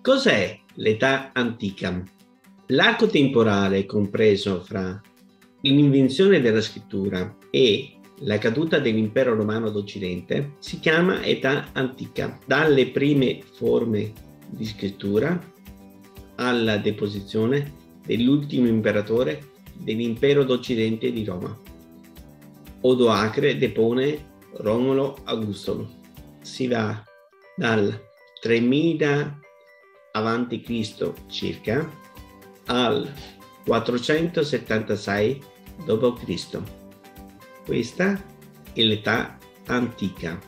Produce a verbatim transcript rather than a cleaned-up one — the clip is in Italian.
Cos'è l'età antica? L'arco temporale compreso fra l'invenzione della scrittura e la caduta dell'impero romano d'Occidente si chiama età antica, dalle prime forme di scrittura alla deposizione dell'ultimo imperatore dell'impero d'Occidente di Roma. Odoacre depone Romolo Augusto. Si va dal tremila avanti Cristo circa al quattrocentosettantasei dopo Cristo. Questa è l'età antica.